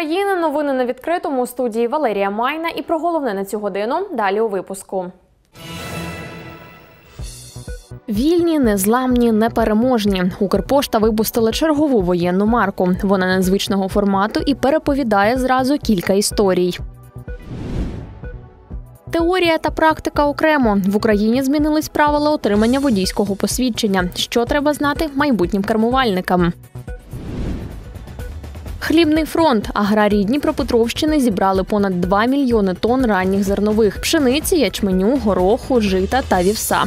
України. Новини на відкритому. У студії Валерія Майна. І про головне на цю годину далі у випуску. Вільні, незламні, непереможні. Укрпошта випустила чергову воєнну марку. Вона незвичного формату і переповідає зразу кілька історій. Теорія та практика окремо. В Україні змінились правила отримання водійського посвідчення. Що треба знати майбутнім кермувальникам? Хлібний фронт. Аграрії Дніпропетровщини зібрали понад 2 мільйони тонн ранніх зернових – пшениці, ячменю, гороху, жита та вівса.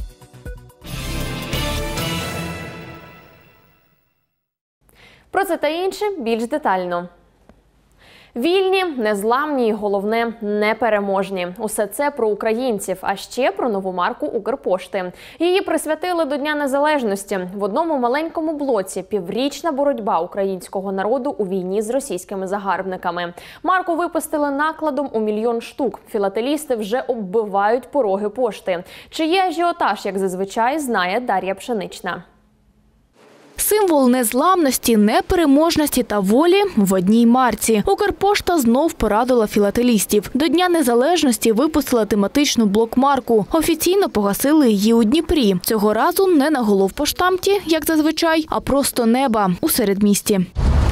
Про це та інше більш детально. Вільні, незламні і, головне, непереможні. Усе це про українців, а ще про нову марку Укрпошти. Її присвятили до Дня Незалежності. В одному маленькому блоці – піврічна боротьба українського народу у війні з російськими загарбниками. Марку випустили накладом у 1 мільйон штук. Філателісти вже оббивають пороги пошти. Чи є ажіотаж, як зазвичай, знає Дар'я Пшенична. Символ незламності, непереможності та волі в одній марці. Укрпошта знов порадила філателістів. До Дня Незалежності випустила тематичну блокмарку. Офіційно погасили її у Дніпрі. Цього разу не на головпоштамті, як зазвичай, а просто неба у середмісті.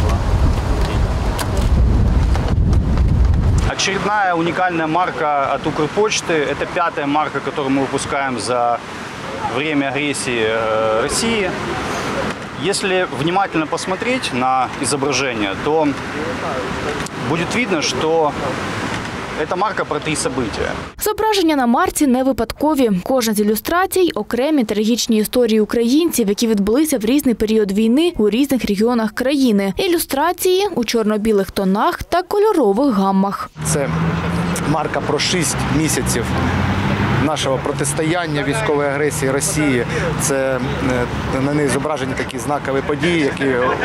Очередная уникальная марка от Укрпочты. Это 5-я марка, которую мы выпускаем за время агрессии России. Если внимательно посмотреть на изображение, то будет видно, что это марка про 3 события. Зображення на марці не випадкові. Кожна з ілюстрацій – окремі трагічні історії українців, які відбулися в різний період війни у різних регіонах країни. Ілюстрації у чорно-білих тонах та кольорових гаммах. Це марка про 6 місяців нашого протистояння військової агресії Росії. Це на неї зображені такі знакові події, які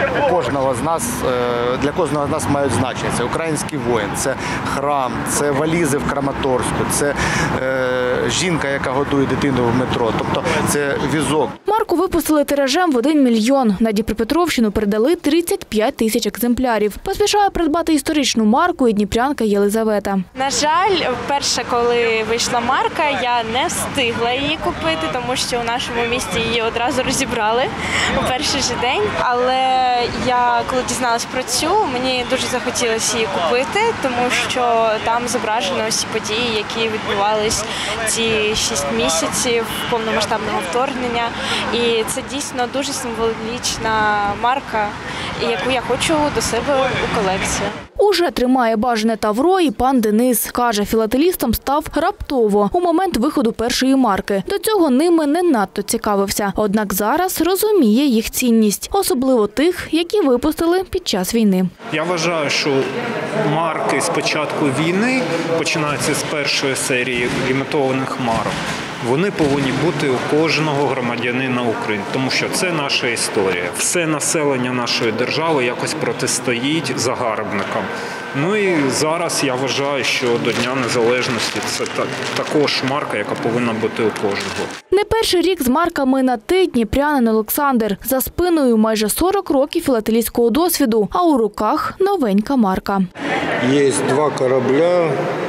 для кожного з нас мають значення. Це український воїн, це храм, це валізи в Краматорську, це жінка, яка годує дитину в метро. Тобто це візок. Марку випустили тиражем в 1 мільйон. На Дніпропетровщину передали 35 тисяч екземплярів. Поспішає придбати історичну марку і дніпрянка Єлизавета. На жаль, вперше, коли вийшла марка, я не встигла її купити, тому що у нашому місті її одразу розібрали у перший же день. Але я, коли дізналась про цю, мені дуже захотілося її купити, тому що там зображено усі події, які відбувались ці 6 місяців повномасштабного вторгнення. І це дійсно дуже символічна марка, яку я хочу до себе у колекцію. Уже тримає бажане тавро і пан Денис. Каже, філателістом став раптово, у момент виходу першої марки. До цього ними не надто цікавився. Однак зараз розуміє їх цінність. Особливо тих, які випустили під час війни. Я вважаю, що марки з початку війни, починаються з першої серії лімітованих марок, вони повинні бути у кожного громадянина України, тому що це наша історія. Все населення нашої держави якось протистоїть загарбникам. Ну і зараз я вважаю, що до Дня Незалежності це також марка, яка повинна бути у кожного. Не перший рік з марками на «ти» дніпрянин Олександр. За спиною майже 40 років філателістського досвіду, а у руках новенька марка. Є 2 корабля.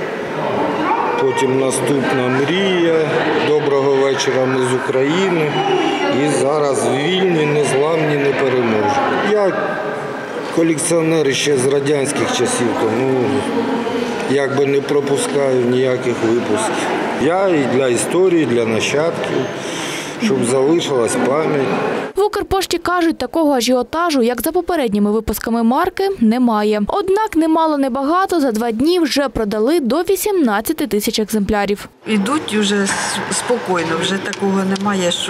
Потім наступна мрія, доброго вечора, ми з України. І зараз вільні, незламні, непереможні. Я колекціонер ще з радянських часів, тому якби не пропускаю ніяких випусків. Я і для історії, для нащадків, щоб залишилась пам'ять. В Укрпошті кажуть, такого ажіотажу, як за попередніми випусками марки, немає. Однак немало небагато, за 2 дні вже продали до 18 тисяч екземплярів. Ідуть вже спокійно, вже такого немає, що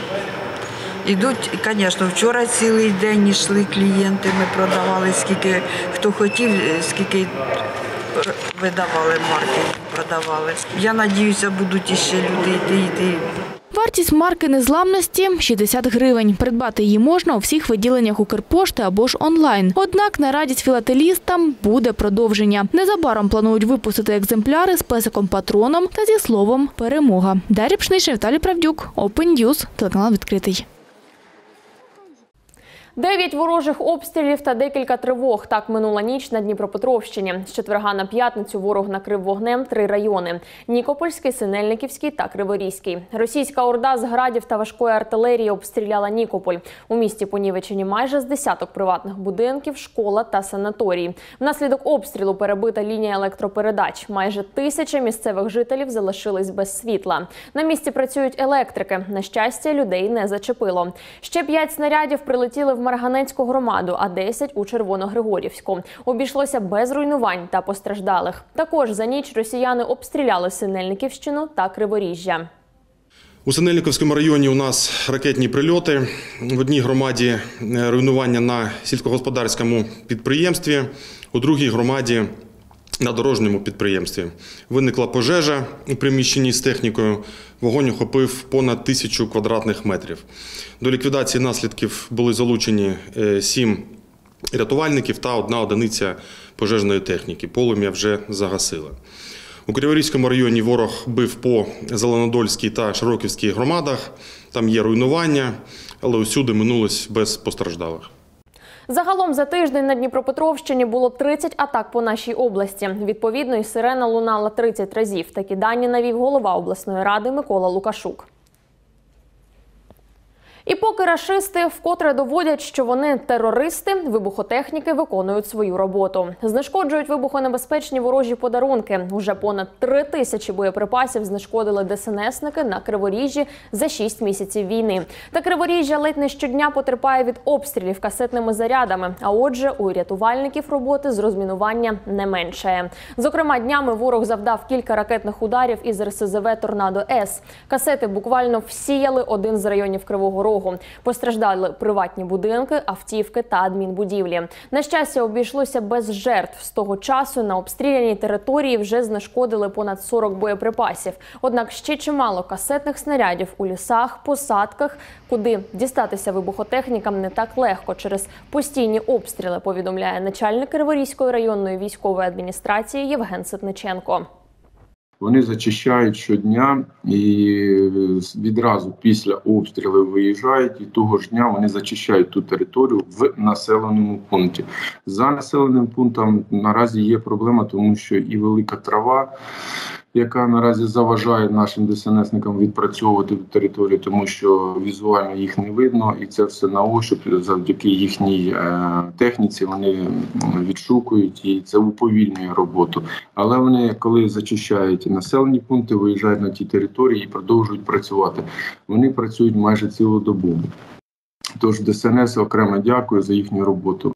ідуть. Звісно, вчора цілий день йшли клієнти, ми продавали, скільки хто хотів, скільки видавали марки, продавали. Я сподіваюся, будуть іще люди йти. Вартість марки незламності – 60 гривень. Придбати її можна у всіх відділеннях Укрпошти або ж онлайн. Однак на радість філателістам буде продовження. Незабаром планують випустити екземпляри з песиком-патроном та зі словом «Перемога». Дар'я Пшенична, Віталій Правдюк, Open News, телеканал «Відкритий». 9 ворожих обстрілів та декілька тривог. Так минула ніч на Дніпропетровщині. З четверга на п'ятницю ворог накрив вогнем 3 райони – Нікопольський, Синельниківський та Криворізький. Російська орда з градів та важкої артилерії обстріляла Нікополь. У місті понівечені майже з десяток приватних будинків, школа та санаторії. Внаслідок обстрілу перебита лінія електропередач. Майже 1000 місцевих жителів залишились без світла. На місці працюють електрики. На щастя, людей не зачепило. Ще 5 снарядів прилетіли в Марганецьку громаду, а 10 у Червоногригорівську. Обійшлося без руйнувань та постраждалих. Також за ніч росіяни обстріляли Синельниківщину та Криворіжжя. У Синельниківському районі у нас ракетні прильоти. В одній громаді руйнування на сільськогосподарському підприємстві, у другій громаді на дорожньому підприємстві. Виникла пожежа у приміщенні з технікою. Вогонь охопив понад 1000 квадратних метрів. До ліквідації наслідків були залучені 7 рятувальників та 1 одиниця пожежної техніки. Полум'я вже загасили. У Криворізькому районі ворог бив по Зеленодольській та Широківській громадах. Там є руйнування, але усюди минулось без постраждалих. Загалом за тиждень на Дніпропетровщині було 30 атак по нашій області. Відповідно, і сирена лунала 30 разів. Такі дані навів голова обласної ради Микола Лукашук. І поки рашисти вкотре доводять, що вони терористи, вибухотехніки виконують свою роботу. Знешкоджують вибухонебезпечні ворожі подарунки. Уже понад 3000 боєприпасів знешкодили ДСНСники на Криворіжжі за 6 місяців війни. Та Криворіжжя ледь не щодня потерпає від обстрілів касетними зарядами. А отже, у рятувальників роботи з розмінування не меншає. Зокрема, днями ворог завдав кілька ракетних ударів із РСЗВ «Торнадо-С». Касети буквально всіяли один з районів Кривого Рогу. Постраждали приватні будинки, автівки та адмінбудівлі. На щастя, обійшлося без жертв. З того часу на обстріляній території вже знешкодили понад 40 боєприпасів. Однак ще чимало касетних снарядів у лісах, посадках, куди дістатися вибухотехнікам не так легко через постійні обстріли, повідомляє начальник Криворізької районної військової адміністрації Євген Ситниченко. Вони зачищають щодня і відразу після обстрілів виїжджають, і того ж дня вони зачищають ту територію в населеному пункті. За населеним пунктом наразі є проблема, тому що і велика трава, яка наразі заважає нашим ДСНСникам відпрацьовувати територію, тому що візуально їх не видно, і це все на ощуп, завдяки їхній техніці вони відшукують, і це уповільнює роботу. Але вони, коли зачищають населені пункти, виїжджають на ті території і продовжують працювати. Вони працюють майже цілодобово. Тож ДСНС окремо дякую за їхню роботу.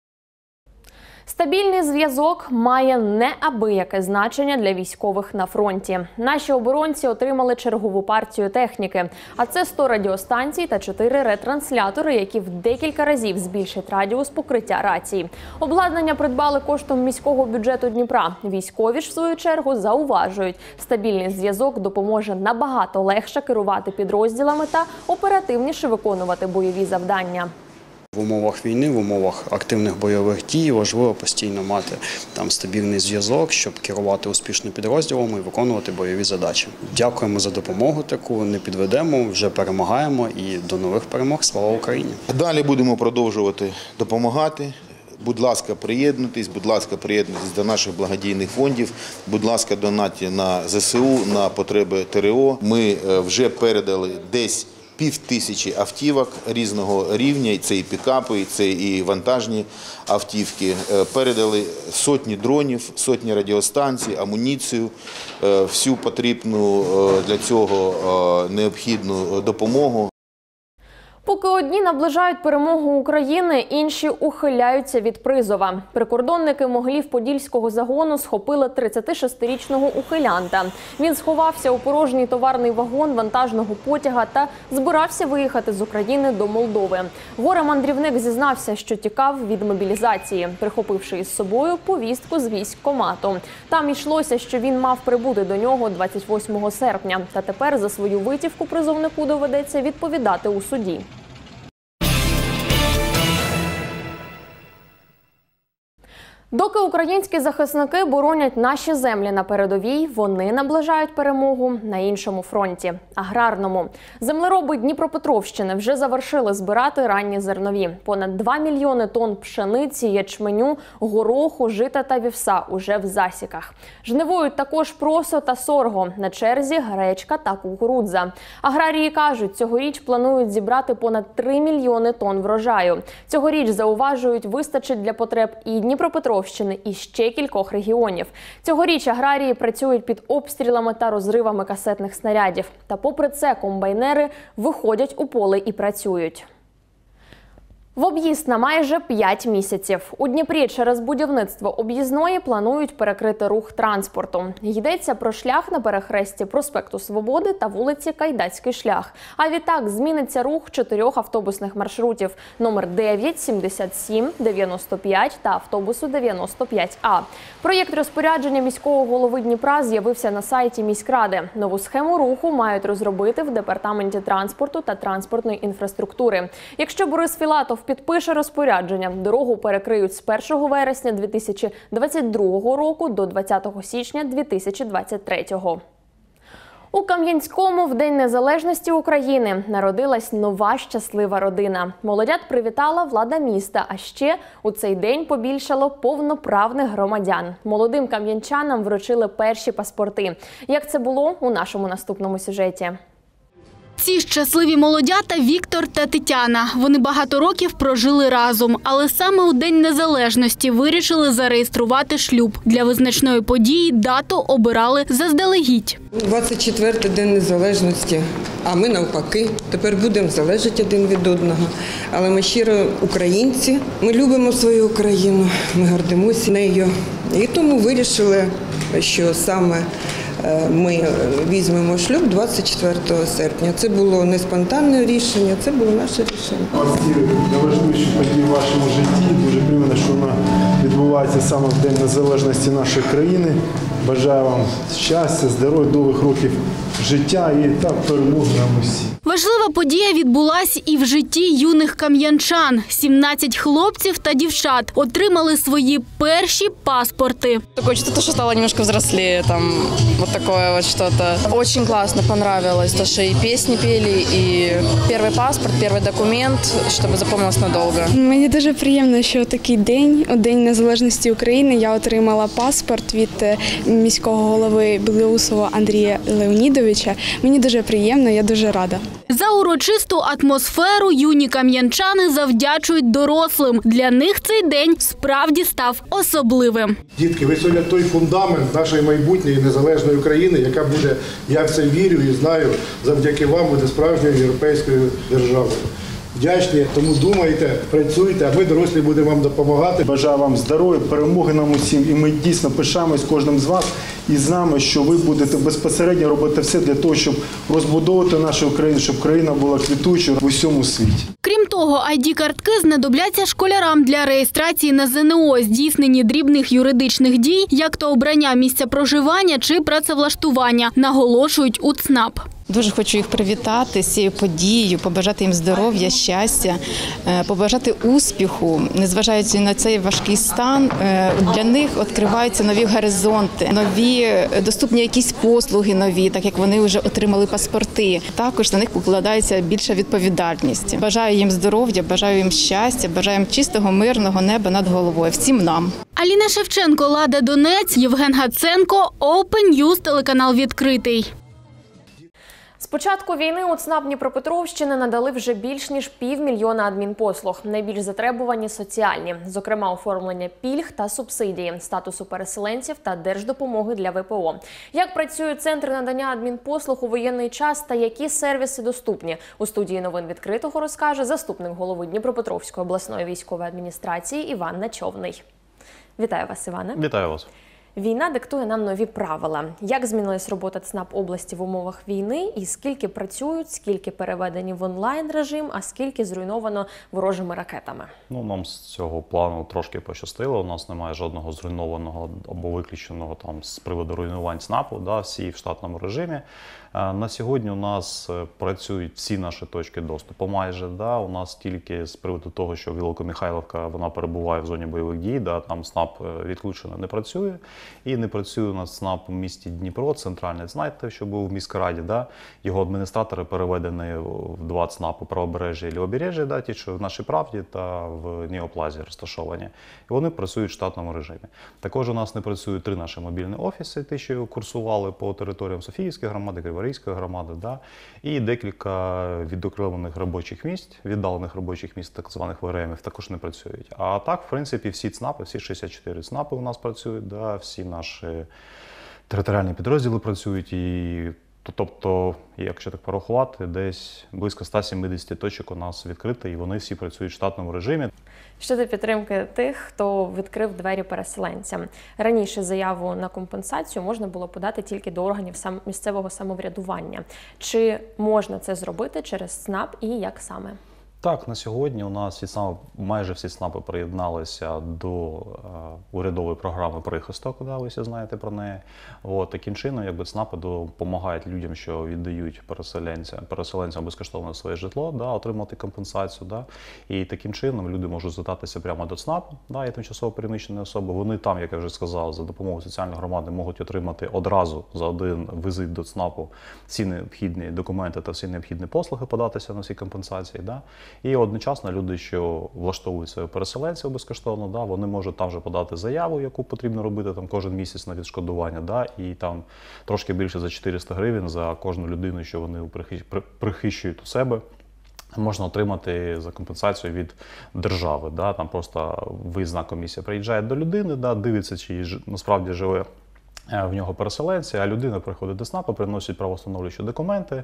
Стабільний зв'язок має неабияке значення для військових на фронті. Наші оборонці отримали чергову партію техніки. А це 100 радіостанцій та 4 ретранслятори, які в декілька разів збільшать радіус покриття рацій. Обладнання придбали коштом міського бюджету Дніпра. Військові ж, в свою чергу, зауважують, стабільний зв'язок допоможе набагато легше керувати підрозділами та оперативніше виконувати бойові завдання. В умовах війни, в умовах активних бойових дій важливо постійно мати там стабільний зв'язок, щоб керувати успішно підрозділом і виконувати бойові задачі. Дякуємо за допомогу таку, не підведемо, вже перемагаємо і до нових перемог. Слава Україні! Далі будемо продовжувати допомагати. Будь ласка, приєднуйтесь до наших благодійних фондів, будь ласка, донатьте на ЗСУ, на потреби ТРО. Ми вже передали десь 5000 автівок різного рівня, це і пікапи, це і вантажні автівки. Передали сотні дронів, сотні радіостанцій, амуніцію, всю потрібну для цього необхідну допомогу. Поки одні наближають перемогу України, інші ухиляються від призова. Прикордонники Могилів-Подільського загону схопили 36-річного ухилянта. Він сховався у порожній товарний вагон вантажного потяга та збирався виїхати з України до Молдови. Горе-мандрівник зізнався, що тікав від мобілізації, прихопивши із собою повістку з військкомату. Там йшлося, що він мав прибути до нього 28 серпня. Та тепер за свою витівку призовнику доведеться відповідати у суді. Доки українські захисники боронять наші землі на передовій, вони наближають перемогу на іншому фронті – аграрному. Землероби Дніпропетровщини вже завершили збирати ранні зернові. Понад 2 мільйони тонн пшениці, ячменю, гороху, жита та вівса уже в засіках. Жнивують також просо та сорго. На черзі гречка та кукурудза. Аграрії кажуть, цьогоріч планують зібрати понад 3 мільйони тонн врожаю. Цьогоріч, зауважують, вистачить для потреб і Дніпропетровщини, і ще кількох регіонів. Цьогоріч аграрії працюють під обстрілами та розривами касетних снарядів. Та попри це комбайнери виходять у поле і працюють. В об'їзд на майже 5 місяців. У Дніпрі через будівництво об'їзної планують перекрити рух транспорту. Йдеться про шлях на перехресті проспекту Свободи та вулиці Кайдацький шлях. А відтак зміниться рух 4 автобусних маршрутів – номер 9, 77, 95 та автобусу 95А. Проєкт розпорядження міського голови Дніпра з'явився на сайті міськради. Нову схему руху мають розробити в департаменті транспорту та транспортної інфраструктури. Якщо Борис Філатов підпише розпорядження, дорогу перекриють з 1 вересня 2022 року до 20 січня 2023. У Кам'янському в День Незалежності України народилась нова щаслива родина. Молодят привітала влада міста, а ще у цей день побільшало повноправних громадян. Молодим кам'янчанам вручили перші паспорти. Як це було у нашому наступному сюжеті? Ці щасливі молодята – Віктор та Тетяна. Вони багато років прожили разом, але саме у День Незалежності вирішили зареєструвати шлюб. Для визначної події дату обирали заздалегідь. 24-й День Незалежності, а ми навпаки. Тепер будемо залежати один від одного. Але ми щиро українці, ми любимо свою Україну, ми гордимося нею. І тому вирішили, що саме ми візьмемо шлюб 24 серпня. Це було не спонтанне рішення, це було наше рішення. Ці найважливіші події в вашому житті. Дуже приємно, що вона відбувається саме в День Незалежності нашої країни. Бажаю вам щастя, здоров'я, довгих років життя і так перемоги нам усі. Важлива подія відбулась і в житті юних кам'янчан. 17 хлопців та дівчат отримали свої перші паспорти. Такое чувство, что стало немножко взрослее, там, вот такое вот что-то. Очень классно, понравилось, то, что и песни пели, и первый паспорт, первый документ, чтобы запомнилось надолго. Мені дуже приємно, що такий день, у День Незалежності України, я отримала паспорт від міського голови Білоусова Андрія Леонідовича. Мені дуже приємно, я дуже рада. За урочисту атмосферу юні кам'янчани завдячують дорослим. Для них цей день справді став особливим. Дітки, ви сьогодні той фундамент нашої майбутньої незалежної України, яка буде, я в це вірю і знаю, завдяки вам буде справжньою європейською державою. Вдячні, тому думайте, працюйте, а ми, дорослі, будемо вам допомагати. Бажаю вам здоров'я, перемоги нам усім. І ми дійсно пишаємось кожним з вас і знаємо, що ви будете безпосередньо робити все для того, щоб розбудовувати нашу Україну, щоб країна була квітучою в усьому світі. Крім того, ID-картки знадобляться школярам для реєстрації на ЗНО, здійснення дрібних юридичних дій, як то обрання місця проживання чи працевлаштування, наголошують у ЦНАП. Дуже хочу їх привітати з цією подією, побажати їм здоров'я, щастя, побажати успіху. Незважаючи на цей важкий стан, для них відкриваються нові горизонти, нові доступні якісь послуги нові, так як вони вже отримали паспорти. Також на них покладається більша відповідальність. Бажаю їм здоров'я, бажаю їм щастя, бажаю їм чистого, мирного неба над головою. Всім нам. Аліна Шевченко, Лада Донець, Євген Гаценко, Open News, телеканал «Відкритий». З початку війни у ЦНАП Дніпропетровщини надали вже більш ніж 500 000 адмінпослуг. Найбільш затребувані – соціальні, зокрема оформлення пільг та субсидії, статусу переселенців та держдопомоги для ВПО. Як працюють центри надання адмінпослуг у воєнний час та які сервіси доступні? У студії новин «Відкритого» розкаже заступник голови Дніпропетровської обласної військової адміністрації Іван Начовний. Вітаю вас, Іване. Вітаю вас. Війна диктує нам нові правила. Як змінилась робота ЦНАП області в умовах війни і скільки працюють, скільки переведені в онлайн-режим, а скільки зруйновано ворожими ракетами? Нам з цього плану трошки пощастило. У нас немає жодного зруйнованого або виключеного з приводу руйнувань ЦНАПу, всі в штатному режимі. На сьогодні у нас працюють всі наші точки доступу майже. У нас тільки з приводу того, що Великомихайлівка, вона перебуває в зоні бойових дій, там СНАП відключено не працює. І не працює у нас СНАП у місті Дніпро, центральний, знаєте, що був в міськраді, його адміністратори переведені в два ЦНАПи, Правобережжя і Лівобережжя, ті, що в Нашій Правді та в Неоплазі розташовані. І вони працюють в штатному режимі. Також у нас не працюють 3 наші мобільні офіси, ті, що курсували по територіям Софіївської громади, Криворізької громади, і декілька відокремлених робочих місць, віддалених робочих місць, так званих ВРМів, також не працюють. А так, в принципі, всі ЦНАПи, всі 64 ЦНАПи у нас працюють, всі наші територіальні підрозділи працюють. І, тобто, якщо так порахувати, десь близько 170 точок у нас відкрито, і вони всі працюють в штатному режимі. Щодо підтримки тих, хто відкрив двері переселенцям. Раніше заяву на компенсацію можна було подати тільки до органів місцевого самоврядування. Чи можна це зробити через ЦНАП і як саме? Так, на сьогодні у нас майже всі ЦНАПи приєдналися до урядової програми «Прихисток», ви всі знаєте про неї. Таким чином, ЦНАПи допомагають людям, що віддають переселенцям безкоштовно своє житло, отримати компенсацію. І таким чином люди можуть звертатися прямо до ЦНАПу, і тимчасово переміщені особи. Вони там, як я вже сказав, за допомогою соціальної громади можуть отримати одразу за один візит до ЦНАПу всі необхідні документи та всі необхідні послуги, податися на всі компенсації. І одночасно люди, що влаштовують своїх переселенців безкоштовно, вони можуть там же подати заяву, яку потрібно робити кожен місяць на відшкодування, і там трошки більше за 400 гривень за кожну людину, що вони прихищують у себе, можна отримати за компенсацію від держави. Там просто виїзна комісія приїжджає до людини, дивиться, чи насправді живе в нього переселенці, а людина приходить до ЦНАПу, приносить правовстановлюючі документи,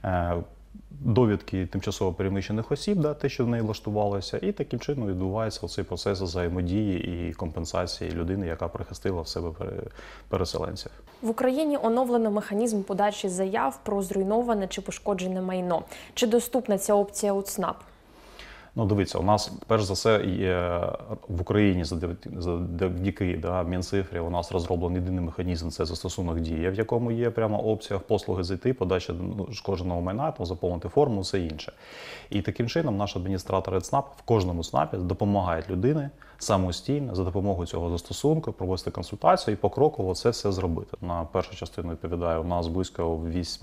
довідки тимчасово переміщених осіб, те, що в неї влаштувалося, і таким чином відбувається цей процес взаємодії і компенсації людини, яка прихистила в себе переселенців. В Україні оновлено механізм подачі заяв про зруйноване чи пошкоджене майно. Чи доступна ця опція у ЦНАП? Дивіться, у нас, перш за все, в Україні завдяки Мінцифрі у нас розроблений єдиний механізм – це застосунок «Дія», в якому є прямо опція послуги зайти, подача шкодженого майна, заповнити форму, все інше. І таким чином наші адміністратори ЦНАП в кожному ЦНАПі допомагають людині самостійно за допомогою цього застосунку провести консультацію і покроково це все зробити. На першу частину відповідаю, у нас близько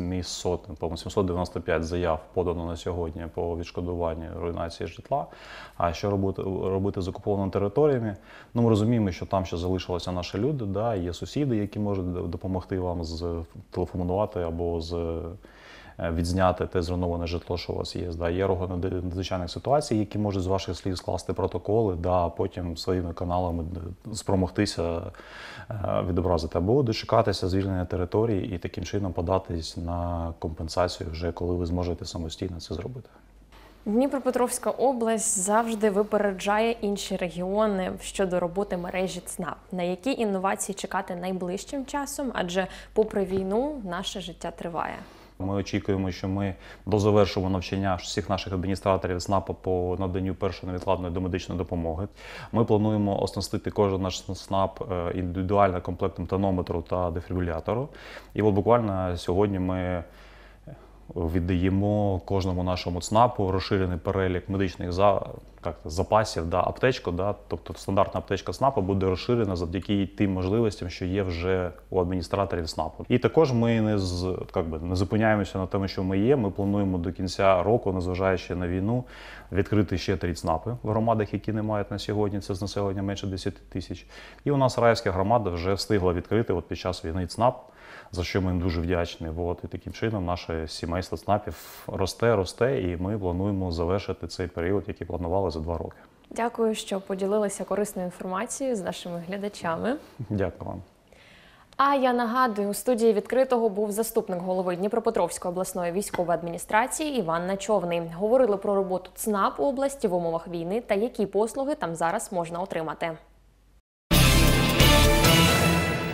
795 заяв подано на сьогодні по відшкодуванню руйнації житла. А що робити з окупованими територіями? Ми розуміємо, що там ще залишилися наші люди, є сусіди, які можуть допомогти вам телефонувати або відзняти те зруйноване житло, що у вас є. Є органи надзвичайних ситуацій, які можуть з ваших слів скласти протоколи, а потім своїми каналами спромогтися відобразити. Або дочекатися звільнення території і таким чином податись на компенсацію вже, коли ви зможете самостійно це зробити. Дніпропетровська область завжди випереджає інші регіони щодо роботи мережі ЦНАП. На які інновації чекати найближчим часом? Адже попри війну наше життя триває. Ми очікуємо, що ми дозавершимо навчання всіх наших адміністраторів ЦНАПу по наданню першої невідкладної домедичної допомоги. Ми плануємо оснастити кожен наш ЦНАП індивідуальним комплектом тонометру та дефібрилятору. І буквально сьогодні ми віддаємо кожному нашому ЦНАПу розширений перелік медичних запасів, аптечку, тобто стандартна аптечка ЦНАПу буде розширена завдяки тим можливостям, що є вже у адміністраторів ЦНАПу. І також ми не зупиняємося на тому, що ми є. Ми плануємо до кінця року, незважаючи на війну, відкрити ще 3 ЦНАПи в громадах, які не мають на сьогодні, це з населення менше 10 тисяч. І у нас Раївська громада вже встигла відкрити під час війни ЦНАП, за що ми їм дуже вдячні. І таким чином наше сімейство ЦНАПів росте, і ми плануємо завершити цей період, який планували за 2 роки. Дякую, що поділилися корисною інформацією з нашими глядачами. Дякую вам. А я нагадую, у студії «Відкритого» був заступник голови Дніпропетровської обласної військової адміністрації Іван Начовний. Говорили про роботу ЦНАП області в умовах війни та які послуги там зараз можна отримати.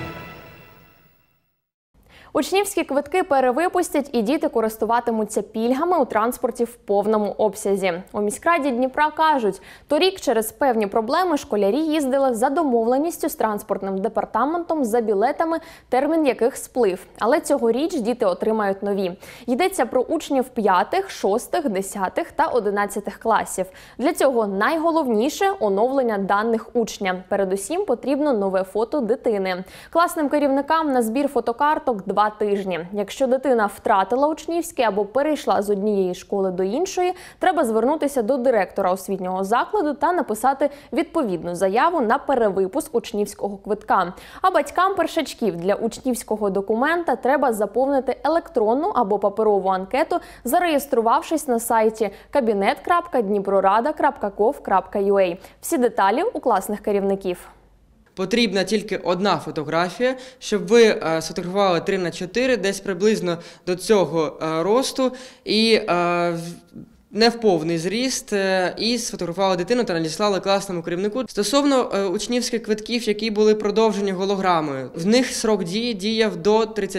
Учнівські квитки перевипустять і діти користуватимуться пільгами у транспорті в повному обсязі. У міськраді Дніпра кажуть, торік через певні проблеми школярі їздили за домовленістю з транспортним департаментом за білетами, термін яких сплив. Але цьогоріч діти отримають нові. Йдеться про учнів 5, 6, 10 та 11 класів. Для цього найголовніше – оновлення даних учня. Передусім потрібно нове фото дитини. Класним керівникам на збір фотокарток 2 тижні. Якщо дитина втратила учнівське або перейшла з однієї школи до іншої, треба звернутися до директора освітнього закладу та написати відповідну заяву на перевипуск учнівського квитка. А батькам першачків для учнівського документа треба заповнити електронну або паперову анкету, зареєструвавшись на сайті kabinet.dniprorada.gov.ua. Всі деталі у класних керівників. Потрібна тільки одна фотографія, щоб ви сфотографували 3х4, десь приблизно до цього росту, і не в повний зріст, і сфотографували дитину та надіслали класному керівнику. Стосовно учнівських квитків, які були продовжені голограмою, в них срок дії діяв до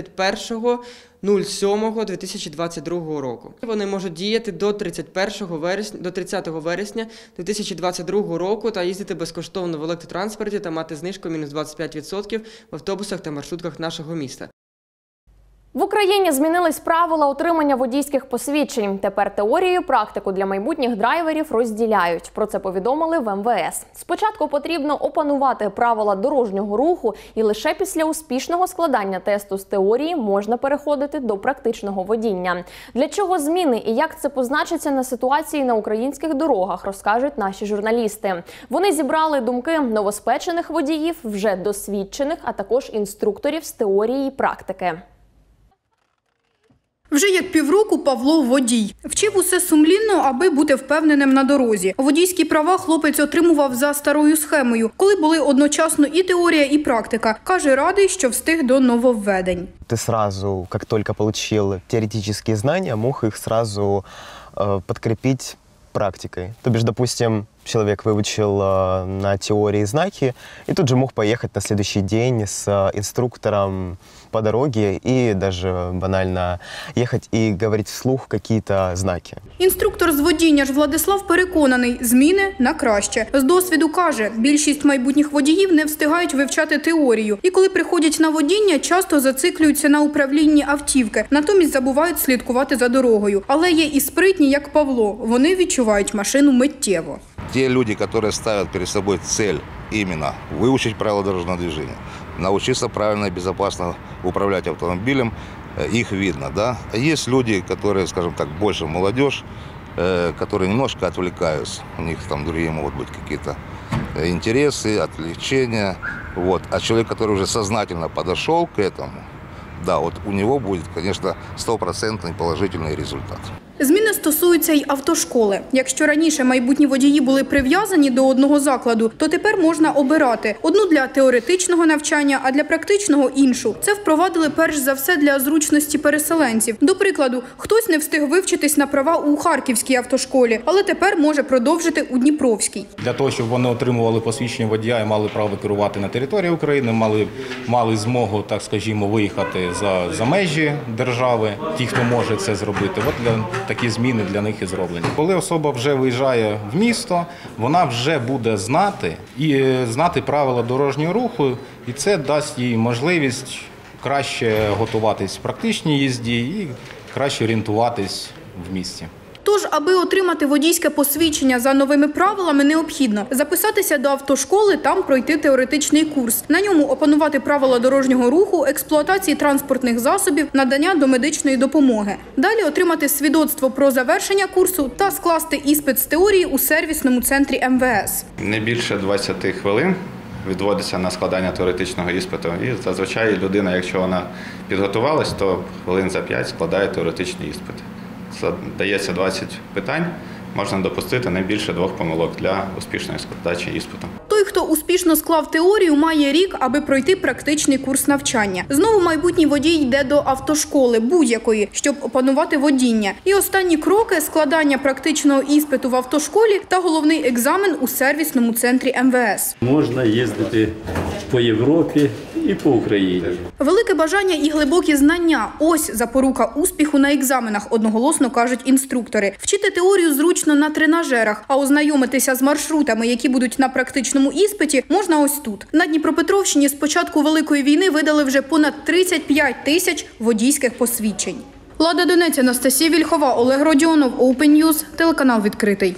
31.07.2022 року. Вони можуть діяти до 30 вересня 2022 року та їздити безкоштовно в електротранспорті та мати знижку мінус 25% в автобусах та маршрутках нашого міста. В Україні змінились правила отримання водійських посвідчень. Тепер теорію і практику для майбутніх драйверів розділяють. Про це повідомили в МВС. Спочатку потрібно опанувати правила дорожнього руху, і лише після успішного складання тесту з теорії можна переходити до практичного водіння. Для чого зміни і як це позначиться на ситуації на українських дорогах, розкажуть наші журналісти. Вони зібрали думки новоспечених водіїв, вже досвідчених, а також інструкторів з теорії і практики. Вже як півроку Павло – водій. Вчив усе сумлінно, аби бути впевненим на дорозі. Водійські права хлопець отримував за старою схемою, коли були одночасно і теорія, і практика. Каже, радий, що встиг до нововведень. Ти сразу, як тільки отримав теоретичні знання, мог їх сразу підкріпити практикой. То бишь, допустим, человек выучил на теории знаки и тут же мог поехать на следующий день с инструктором по дороге и даже банально ехать и говорить вслух какие-то знаки. Інструктор з водіння ж Владислав переконаний, зміни на краще. З досвіду каже, більшість майбутніх водіїв не встигають вивчати теорію. І коли приходять на водіння, часто зациклюються на управлінні автівки, натомість забувають слідкувати за дорогою. Але є і спритні, як Павло. Вони відчувають машину миттєво. Те люди, которые ставят перед собой цель именно выучить правила дорожного движения, научиться правильно и безопасно управлять автомобилем, их видно, да. А есть люди, которые, скажем так, больше молодежь, которые немножко отвлекаются, у них там другие могут быть какие-то интересы, отвлечения, вот. А человек, который уже сознательно подошел к этому, да, вот у него будет, конечно, 100% положительный результат. Зміни стосуються й автошколи. Якщо раніше майбутні водії були прив'язані до одного закладу, то тепер можна обирати. Одну для теоретичного навчання, а для практичного – іншу. Це впровадили перш за все для зручності переселенців. До прикладу, хтось не встиг вивчитись на права у Харківській автошколі, але тепер може продовжити у Дніпровській. Для того, щоб вони отримували посвідчення водія і мали право керувати на території України, мали змогу, так скажімо, виїхати за межі держави, ті, хто може це зробити. От для такі зміни для них і зроблені. Коли особа вже виїжджає в місто, вона вже буде знати правила дорожнього руху, і це дасть їй можливість краще готуватись в практичній їзді і краще орієнтуватись в місті. Тож, аби отримати водійське посвідчення за новими правилами, необхідно записатися до автошколи, там пройти теоретичний курс. На ньому опанувати правила дорожнього руху, експлуатації транспортних засобів, надання домедичної допомоги. Далі отримати свідоцтво про завершення курсу та скласти іспит з теорії у сервісному центрі МВС. Не більше 20 хвилин відводиться на складання теоретичного іспиту. І зазвичай людина, якщо вона підготувалась, то хвилин за 5 складає теоретичний іспит. Дається 20 питань, можна допустити не більше 2 помилок для успішної складачі іспиту. Той, хто успішно склав теорію, має рік, аби пройти практичний курс навчання. Знову майбутній водій йде до автошколи, будь-якої, щоб опанувати водіння. І останні кроки – складання практичного іспиту в автошколі та головний екзамен у сервісному центрі МВС. Можна їздити по Європі і по Україні. Велике бажання і глибокі знання – ось запорука успіху на екзаменах, одноголосно кажуть інструктори. Вчити теорію зручно на тренажерах, а ознайомитися з маршрутами, які будуть на практичному іспиті, можна ось тут. На Дніпропетровщині з початку Великої війни видали вже понад 35 тисяч водійських посвідчень. Лада Донець, Анастасія Вільхова, Олег Родіонов, Open News, телеканал «Відкритий».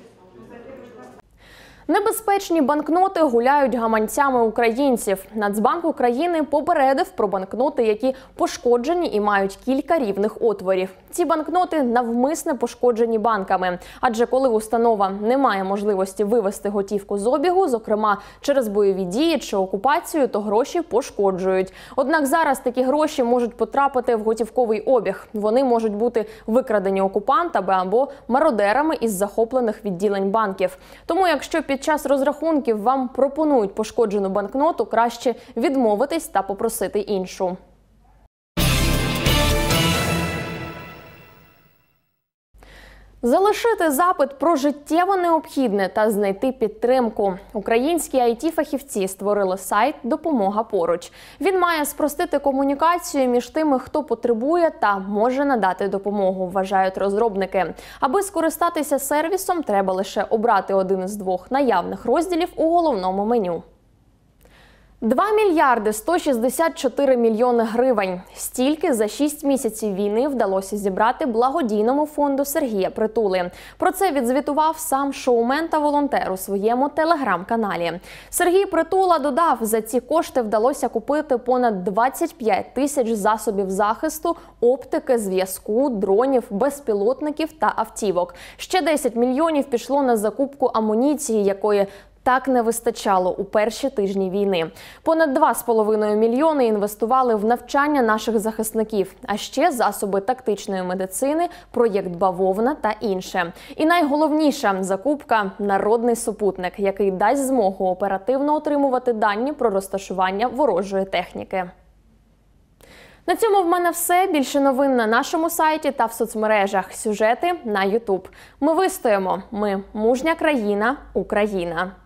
Небезпечні банкноти гуляють гаманцями українців. Нацбанк України попередив про банкноти, які пошкоджені і мають кілька рівних отворів. Ці банкноти навмисне пошкоджені банками. Адже коли установа не має можливості вивести готівку з обігу, зокрема через бойові дії чи окупацію, то гроші пошкоджують. Однак зараз такі гроші можуть потрапити в готівковий обіг. Вони можуть бути викрадені окупантами або мародерами із захоплених відділень банків. Тому якщо під час розрахунків вам пропонують пошкоджену банкноту, краще відмовитись та попросити іншу. Залишити запит про життєво необхідне та знайти підтримку. Українські IT-фахівці створили сайт «Допомога поруч». Він має спростити комунікацію між тими, хто потребує та може надати допомогу, вважають розробники. Аби скористатися сервісом, треба лише обрати один із двох наявних розділів у головному меню. 2 мільярди 164 мільйони гривень. Стільки за 6 місяців війни вдалося зібрати благодійному фонду Сергія Притули. Про це відзвітував сам шоумен та волонтер у своєму телеграм-каналі. Сергій Притула додав, за ці кошти вдалося купити понад 25 тисяч засобів захисту, оптики, зв'язку, дронів, безпілотників та автівок. Ще 10 мільйонів пішло на закупку амуніції, якої так не вистачало у перші тижні війни. Понад 2,5 мільйони інвестували в навчання наших захисників, а ще засоби тактичної медицини, проєкт «Бавовна» та інше. І найголовніша закупка – народний супутник, який дасть змогу оперативно отримувати дані про розташування ворожої техніки. На цьому в мене все. Більше новин на нашому сайті та в соцмережах. Сюжети на YouTube. Ми вистоїмо. Ми – мужня країна, Україна.